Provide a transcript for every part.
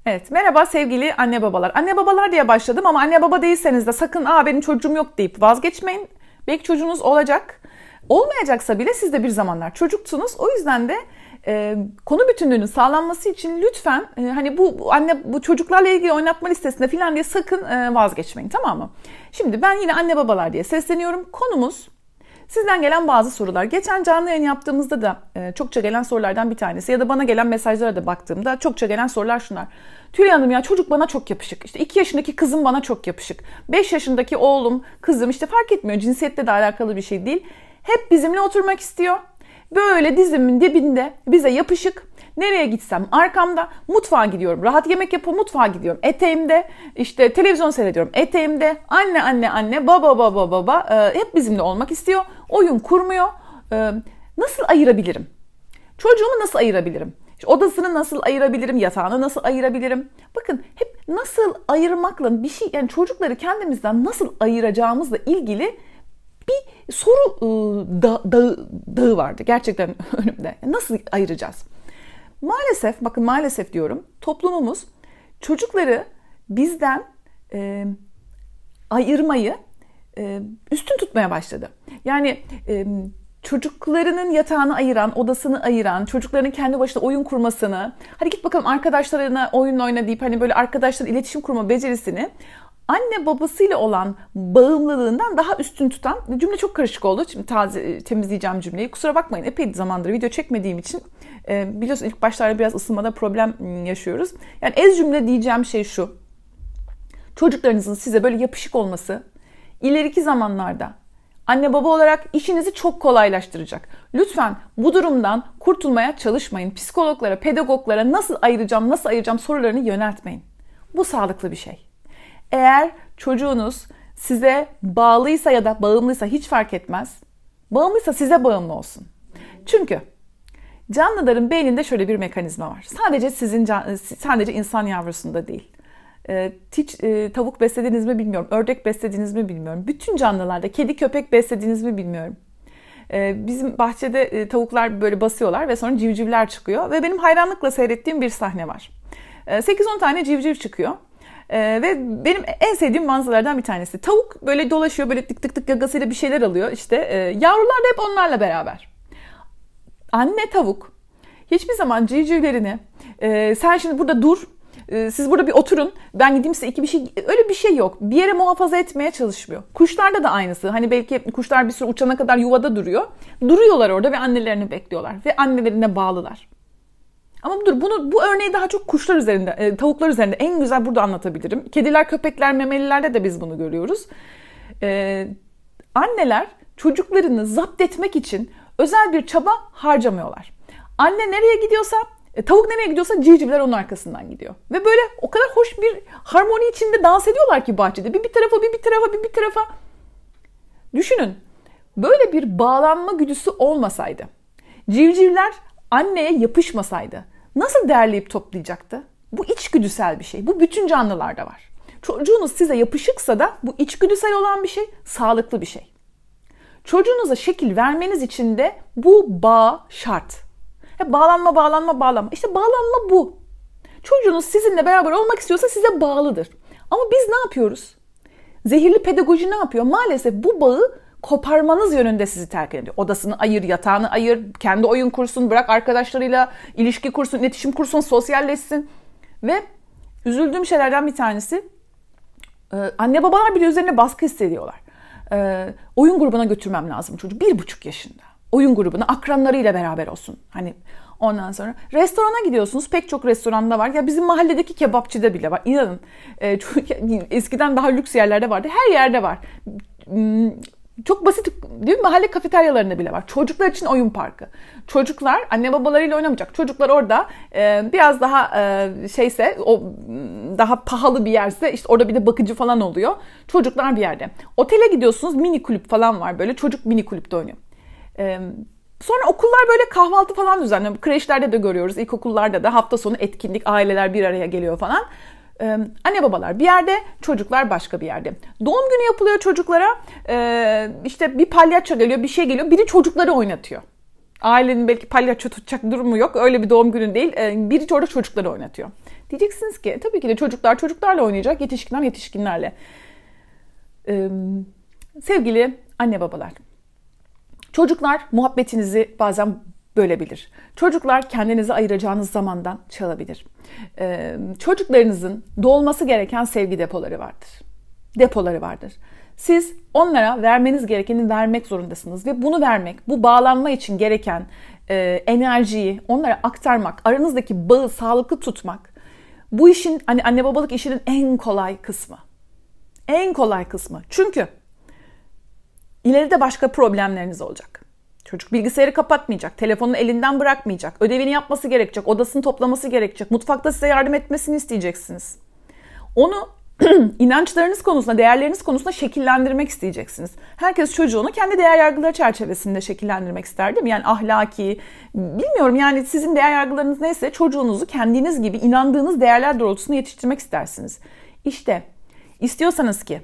Evet, merhaba sevgili anne babalar. Anne babalar diye başladım ama anne baba değilseniz de sakın benim çocuğum yok deyip vazgeçmeyin. Belki çocuğunuz olacak. Olmayacaksa bile siz de bir zamanlar çocuksunuz. O yüzden de konu bütünlüğünün sağlanması için lütfen hani bu çocuklarla ilgili oynatma listesinde falan diye sakın vazgeçmeyin, tamam mı? Şimdi ben yine anne babalar diye sesleniyorum. Konumuz sizden gelen bazı sorular. Geçen canlı yayın yaptığımızda da çokça gelen sorulardan bir tanesi ya da bana gelen mesajlara da baktığımda çokça gelen sorular şunlar. Tülay Hanım ya çocuk bana çok yapışık. İşte 2 yaşındaki kızım bana çok yapışık. 5 yaşındaki oğlum, kızım işte fark etmiyor. Cinsiyetle de alakalı bir şey değil. Hep bizimle oturmak istiyor. Böyle dizimin dibinde bize yapışık. Nereye gitsem arkamda, mutfağa gidiyorum. Rahat yemek yapıp mutfağa gidiyorum. Eteğimde, işte televizyon seyrediyorum. Eteğimde anne, baba hep bizimle olmak istiyor. Oyun kurmuyor. Nasıl ayırabilirim? Çocuğumu nasıl ayırabilirim? İşte odasını nasıl ayırabilirim? Yatağını nasıl ayırabilirim? Bakın hep nasıl ayırmakla bir şey, yani çocukları kendimizden nasıl ayıracağımızla ilgili bir soru dağı vardı gerçekten önümde. Nasıl ayıracağız? Maalesef, bakın maalesef diyorum, toplumumuz çocukları bizden ayırmayı üstün tutmaya başladı. Yani çocuklarının yatağını ayıran, odasını ayıran, çocukların kendi başına oyun kurmasını, hadi git bakalım arkadaşlarına oyun oyna deyip hani böyle arkadaşlarla iletişim kurma becerisini anne babasıyla olan bağımlılığından daha üstün tutan, cümle çok karışık oldu. Şimdi temizleyeceğim cümleyi. Kusura bakmayın, epey zamandır video çekmediğim için biliyorsun ilk başlarda biraz ısınmada problem yaşıyoruz. Yani ez cümle diyeceğim şey şu. Çocuklarınızın size böyle yapışık olması ileriki zamanlarda anne baba olarak işinizi çok kolaylaştıracak. Lütfen bu durumdan kurtulmaya çalışmayın. Psikologlara, pedagoglara nasıl ayıracağım sorularını yöneltmeyin. Bu sağlıklı bir şey. Eğer çocuğunuz size bağlıysa ya da bağımlıysa hiç fark etmez. Bağımlıysa size bağımlı olsun. Çünkü canlıların beyninde şöyle bir mekanizma var. Sadece insan yavrusunda değil. Hiç tavuk beslediniz mi bilmiyorum. Ördek beslediniz mi bilmiyorum. Bütün canlılarda kedi köpek beslediniz mi bilmiyorum. Bizim bahçede tavuklar böyle basıyorlar ve sonra civcivler çıkıyor. Ve benim hayranlıkla seyrettiğim bir sahne var. 8-10 tane civciv çıkıyor. Ve benim en sevdiğim manzaralardan bir tanesi. Tavuk böyle dolaşıyor, böyle tık tık tık gagasıyla bir şeyler alıyor. İşte yavrular da hep onlarla beraber. Anne tavuk hiçbir zaman civcivlerini sen şimdi burada dur, siz burada bir oturun, ben gideyim size öyle bir şey yok. Bir yere muhafaza etmeye çalışmıyor. Kuşlarda da aynısı. Hani belki kuşlar bir süre uçana kadar yuvada duruyor. Duruyorlar orada ve annelerini bekliyorlar. Ve annelerine bağlılar. Ama bu örneği daha çok kuşlar üzerinde, tavuklar üzerinde en güzel burada anlatabilirim. Kediler, köpekler, memelilerde de biz bunu görüyoruz. Anneler çocuklarını zapt etmek için özel bir çaba harcamıyorlar. Anne nereye gidiyorsa, tavuk nereye gidiyorsa civcivler onun arkasından gidiyor. Ve böyle o kadar hoş bir harmoni içinde dans ediyorlar ki bahçede. Bir tarafa. Düşünün, böyle bir bağlanma güdüsü olmasaydı, civcivler anneye yapışmasaydı, nasıl derleyip toplayacaktı? Bu içgüdüsel bir şey. Bu bütün canlılarda var. Çocuğunuz size yapışıksa da bu içgüdüsel olan bir şey, sağlıklı bir şey. Çocuğunuza şekil vermeniz için de bu bağ şart. Bağlanma. İşte bağlanma bu. Çocuğunuz sizinle beraber olmak istiyorsa size bağlıdır. Ama biz ne yapıyoruz? Zehirli pedagoji ne yapıyor? Maalesef bu bağı koparmanız yönünde sizi terk ediyor. Odasını ayır, yatağını ayır, kendi oyun kursun, bırak arkadaşlarıyla ilişki kursun, iletişim kursun, sosyalleşsin. Ve üzüldüğüm şeylerden bir tanesi, anne babalar bile üzerine baskı hissediyorlar. Oyun grubuna götürmem lazım çocuğu. 1,5 yaşında. Oyun grubuna akranlarıyla beraber olsun. Hani ondan sonra restorana gidiyorsunuz. Pek çok restoranda var. Ya bizim mahalledeki kebapçıda bile var. İnanın. Eskiden daha lüks yerlerde vardı. Her yerde var. Çok basit değil mi? Mahalle kafeteryalarında bile var. Çocuklar için oyun parkı. Çocuklar anne babalarıyla oynamayacak. Çocuklar orada biraz daha daha pahalı bir yerse işte orada bir de bakıcı falan oluyor. Çocuklar bir yerde. Otele gidiyorsunuz, mini kulüp falan var böyle. Çocuk mini kulüpte oynuyor. Sonra okullar böyle kahvaltı falan düzenliyor. Kreşlerde de görüyoruz. İlkokullarda da hafta sonu etkinlik, aileler bir araya geliyor falan. Anne babalar bir yerde, çocuklar başka bir yerde. Doğum günü yapılıyor çocuklara. İşte bir palyaço geliyor, bir şey geliyor. Biri çocukları oynatıyor. Ailenin belki palyaço tutacak durumu yok. Öyle bir doğum günü değil. Biri orada çocukları oynatıyor. Diyeceksiniz ki tabii ki de çocuklar çocuklarla oynayacak, yetişkinler yetişkinlerle. Sevgili anne babalar, çocuklar muhabbetinizi bazen bölebilir. Çocuklar kendinize ayıracağınız zamandan çalabilir. Çocuklarınızın dolması gereken sevgi depoları vardır. Depoları vardır. Siz onlara vermeniz gerekeni vermek zorundasınız ve bunu vermek, bu bağlanma için gereken enerjiyi onlara aktarmak, aranızdaki bağı sağlıklı tutmak, bu işin hani anne babalık işinin en kolay kısmı. En kolay kısmı. Çünkü ileride başka problemleriniz olacak. Çocuk bilgisayarı kapatmayacak, telefonunu elinden bırakmayacak, ödevini yapması gerekecek, odasını toplaması gerekecek, mutfakta size yardım etmesini isteyeceksiniz. Onu inançlarınız konusunda, değerleriniz konusunda şekillendirmek isteyeceksiniz. Herkes çocuğunu kendi değer yargıları çerçevesinde şekillendirmek ister değil mi? Yani ahlaki, bilmiyorum yani sizin değer yargılarınız neyse çocuğunuzu kendiniz gibi inandığınız değerler doğrultusunda yetiştirmek istersiniz. İşte istiyorsanız ki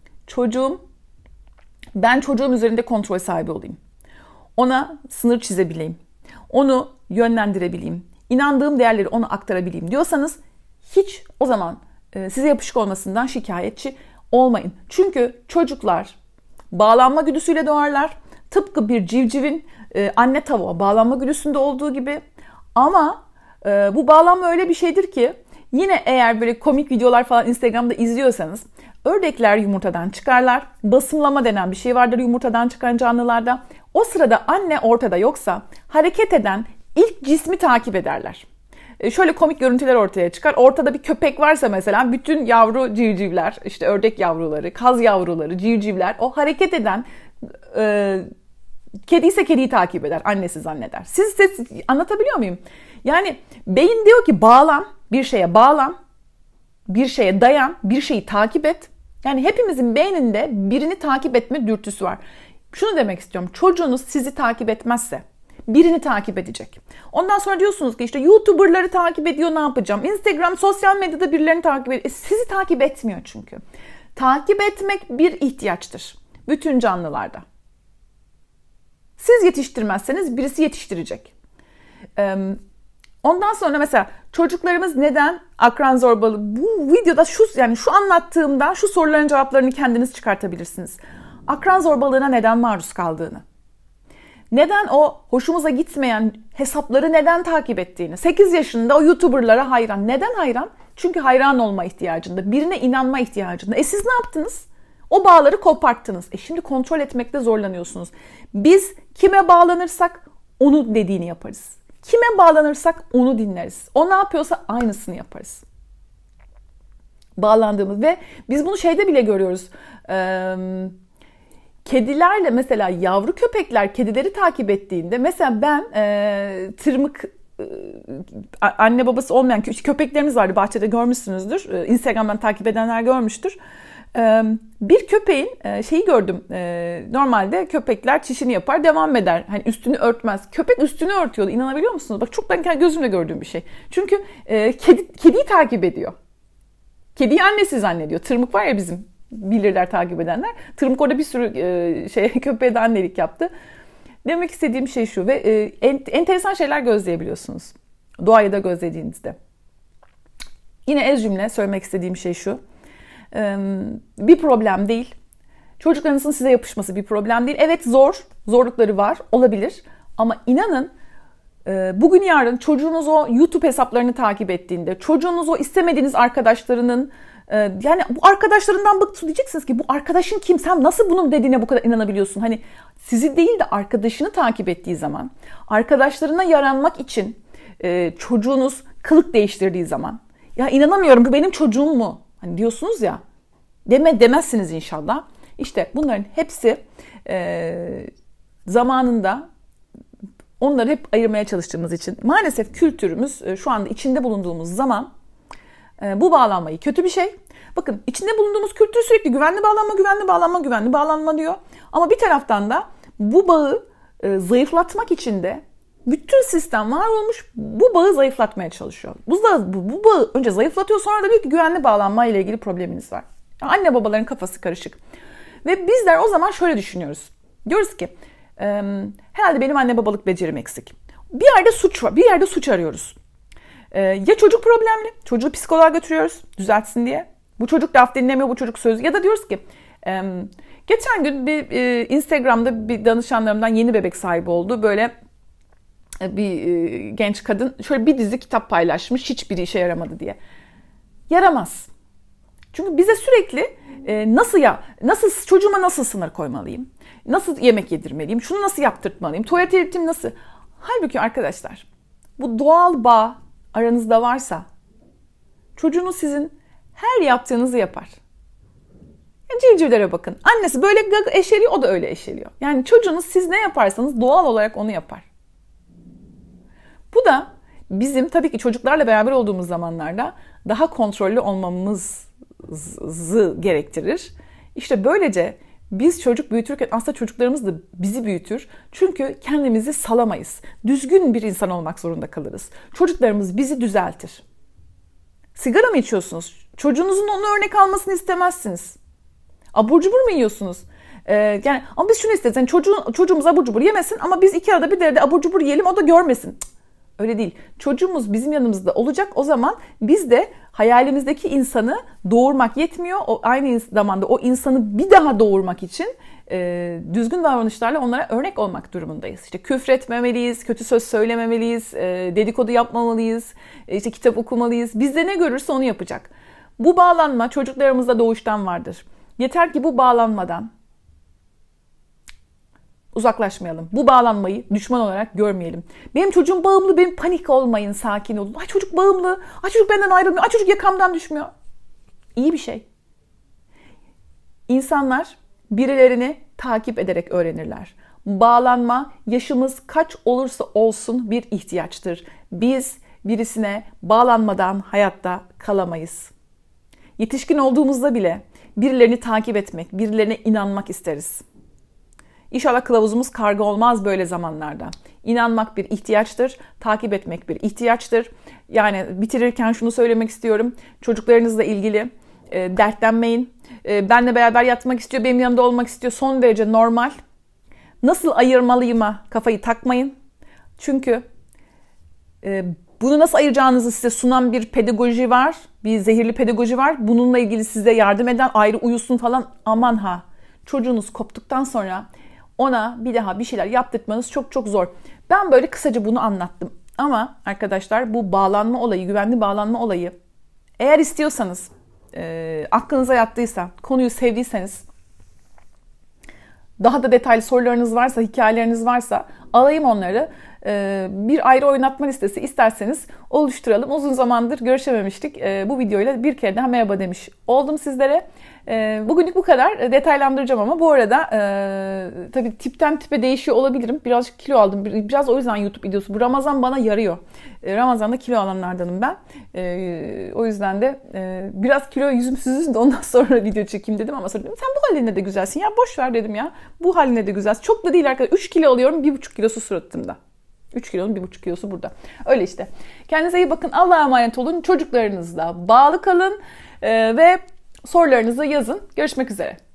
ben çocuğum üzerinde kontrol sahibi olayım. Ona sınır çizebileyim. Onu yönlendirebileyim. İnandığım değerleri ona aktarabileyim diyorsanız hiç o zaman size yapışık olmasından şikayetçi olmayın. Çünkü çocuklar bağlanma güdüsüyle doğarlar. Tıpkı bir civcivin anne tavuğa bağlanma güdüsünde olduğu gibi. Ama bu bağlanma öyle bir şeydir ki yine eğer böyle komik videolar falan Instagram'da izliyorsanız ördekler yumurtadan çıkarlar. Basımlama denen bir şey vardır yumurtadan çıkan canlılarda. O sırada anne ortada yoksa hareket eden ilk cismi takip ederler. Şöyle komik görüntüler ortaya çıkar. Ortada bir köpek varsa mesela bütün yavru civcivler, işte ördek yavruları, kaz yavruları, civcivler o hareket eden kedi ise kediyi takip eder. Annesi zanneder. Siz anlatabiliyor muyum? Yani beyin diyor ki bağlan, bir şeye bağlan, bir şeye dayan, bir şeyi takip et. Yani hepimizin beyninde birini takip etme dürtüsü var. Şunu demek istiyorum. Çocuğunuz sizi takip etmezse birini takip edecek. Ondan sonra diyorsunuz ki işte YouTuber'ları takip ediyor, ne yapacağım? Instagram, sosyal medyada birilerini takip ediyor. Sizi takip etmiyor çünkü. Takip etmek bir ihtiyaçtır. Bütün canlılarda. Siz yetiştirmezseniz birisi yetiştirecek. Ondan sonra mesela çocuklarımız neden akran zorbalığı? Bu videoda şu anlattığımdan şu soruların cevaplarını kendiniz çıkartabilirsiniz. Akran zorbalığına neden maruz kaldığını. Neden o hoşumuza gitmeyen hesapları neden takip ettiğini. 8 yaşında o YouTuber'lara hayran. Neden hayran? Çünkü hayran olma ihtiyacında. Birine inanma ihtiyacında. Siz ne yaptınız? O bağları koparttınız. Şimdi kontrol etmekte zorlanıyorsunuz. Biz kime bağlanırsak onu dediğini yaparız. Kime bağlanırsak onu dinleriz. O ne yapıyorsa aynısını yaparız. Bağlandığımız ve biz bunu şeyde bile görüyoruz. Kedilerle mesela yavru köpekler kedileri takip ettiğinde mesela ben tırmık anne babası olmayan köpeklerimiz vardı, bahçede görmüşsünüzdür. Instagram'dan takip edenler görmüştür. Bir köpeğin şeyi gördüm. Normalde köpekler çişini yapar, devam eder. Hani üstünü örtmez. Köpek üstünü örtüyordu. İnanabiliyor musunuz? Bak çok ben gözümle gördüğüm bir şey. Çünkü kediyi takip ediyor. Kediyi annesi zannediyor. Tırmık var ya bizim, bilirler takip edenler. Tırmık orada bir sürü köpeğe de annelik yaptı. Demek istediğim şey şu ve enteresan şeyler gözleyebiliyorsunuz. Doğayı da gözlediğinizde. Yine ez cümle söylemek istediğim şey şu. Bir problem değil. Çocuklarınızın size yapışması bir problem değil. Evet zorlukları var, olabilir. Ama inanın bugün yarın çocuğunuz o YouTube hesaplarını takip ettiğinde, çocuğunuz o istemediğiniz arkadaşlarının yani bu arkadaşlarından bıktı diyeceksiniz ki bu arkadaşın kim? Sen nasıl bunun dediğine bu kadar inanabiliyorsun? Hani sizi değil de arkadaşını takip ettiği zaman, arkadaşlarına yaranmak için çocuğunuz kılık değiştirdiği zaman, ya inanamıyorum bu benim çocuğum mu? Hani diyorsunuz ya, demezsiniz inşallah. İşte bunların hepsi zamanında onları hep ayırmaya çalıştığımız için maalesef kültürümüz şu anda içinde bulunduğumuz zaman bu bağlanmayı kötü bir şey. Bakın içinde bulunduğumuz kültür sürekli güvenli bağlanma, güvenli bağlanma, güvenli bağlanma diyor. Ama bir taraftan da bu bağı zayıflatmak için de bütün sistem var olmuş, bu bağı zayıflatmaya çalışıyor. Bu bağı önce zayıflatıyor, sonra da diyor ki güvenli bağlanma ile ilgili probleminiz var. Yani anne babaların kafası karışık. Ve bizler o zaman şöyle düşünüyoruz. Diyoruz ki herhalde benim anne babalık becerim eksik. Bir yerde suç var, bir yerde suç arıyoruz. Ya çocuk problemli, çocuğu psikoloğa götürüyoruz düzeltsin diye. Bu çocuk laf dinlemiyor, bu çocuk söz. Ya da diyoruz ki geçen gün bir Instagram'da bir danışanlarımdan yeni bebek sahibi oldu. Böyle bir genç kadın şöyle bir dizi kitap paylaşmış, hiçbiri işe yaramadı diye. Yaramaz. Çünkü bize sürekli çocuğuma nasıl sınır koymalıyım? Nasıl yemek yedirmeliyim? Şunu nasıl yaptırtmalıyım? Tuvalet eğitim nasıl? Halbuki arkadaşlar, bu doğal bağ aranızda varsa çocuğunuz sizin her yaptığınızı yapar. Civcivlere bakın. Annesi böyle eşeliyor, o da öyle eşeliyor. Yani çocuğunuz siz ne yaparsanız doğal olarak onu yapar. Bu da bizim tabii ki çocuklarla beraber olduğumuz zamanlarda daha kontrollü olmamızı gerektirir. İşte böylece biz çocuk büyütürken aslında çocuklarımız da bizi büyütür. Çünkü kendimizi salamayız. Düzgün bir insan olmak zorunda kalırız. Çocuklarımız bizi düzeltir. Sigara mı içiyorsunuz? Çocuğunuzun onu örnek almasını istemezsiniz. Abur cubur mu yiyorsunuz? Yani ama biz şunu isteriz. Yani çocuğumuz abur cubur yemesin ama biz iki arada bir de abur cubur yiyelim, o da görmesin. Öyle değil. Çocuğumuz bizim yanımızda olacak. O zaman biz de hayalimizdeki insanı doğurmak yetmiyor. Aynı zamanda o insanı bir daha doğurmak için düzgün davranışlarla onlara örnek olmak durumundayız. İşte küfretmemeliyiz, kötü söz söylememeliyiz, dedikodu yapmamalıyız, işte kitap okumalıyız. Bizde ne görürse onu yapacak. Bu bağlanma çocuklarımızda doğuştan vardır. Yeter ki bu bağlanmadan uzaklaşmayalım. Bu bağlanmayı düşman olarak görmeyelim. Benim çocuğum bağımlı, benim panik olmayın, sakin olun. Ay çocuk bağımlı, ay çocuk benden ayrılmıyor, ay çocuk yakamdan düşmüyor. İyi bir şey. İnsanlar birilerini takip ederek öğrenirler. Bağlanma yaşımız kaç olursa olsun bir ihtiyaçtır. Biz birisine bağlanmadan hayatta kalamayız. Yetişkin olduğumuzda bile birilerini takip etmek, birilerine inanmak isteriz. İnşallah kılavuzumuz karga olmaz böyle zamanlarda. İnanmak bir ihtiyaçtır, takip etmek bir ihtiyaçtır. Yani bitirirken şunu söylemek istiyorum. Çocuklarınızla ilgili dertlenmeyin. Benle beraber yatmak istiyor, benim yanımda olmak istiyor. Son derece normal. Nasıl ayırmalıyıma kafayı takmayın. Çünkü bunu nasıl ayıracağınızı size sunan bir pedagoji var. Bir zehirli pedagoji var. Bununla ilgili size yardım eden, ayrı uyusun falan. Aman ha. Çocuğunuz koptuktan sonra ona bir daha bir şeyler yaptırtmanız çok çok zor. Ben böyle kısaca bunu anlattım. Ama arkadaşlar bu bağlanma olayı, güvenli bağlanma olayı, eğer istiyorsanız, aklınıza yattıysa, konuyu sevdiyseniz, daha da detaylı sorularınız varsa, hikayeleriniz varsa alayım onları. Bir ayrı oynatma listesi isterseniz oluşturalım. Uzun zamandır görüşememiştik. Bu videoyla bir kere daha merhaba demiş oldum sizlere. Bugünlük bu kadar. Detaylandıracağım ama bu arada tabii tipten tipe değişiyor olabilirim. Birazcık kilo aldım. Biraz o yüzden YouTube videosu. Bu Ramazan bana yarıyor. Ramazan'da kilo alanlardanım ben. O yüzden de biraz kilo yüzüm süzülsün de ondan sonra video çekeyim dedim ama sonra dedim sen bu haline de güzelsin ya, boş ver dedim ya. Bu haline de güzelsin. Çok da değil arkadaşlar. 3 kilo alıyorum. 1,5 kilosu suratımda. 3 kilonun 1,5 kilosu burada. Öyle işte. Kendinize iyi bakın. Allah'a emanet olun. Çocuklarınızla bağlı kalın. Ve sorularınızı yazın. Görüşmek üzere.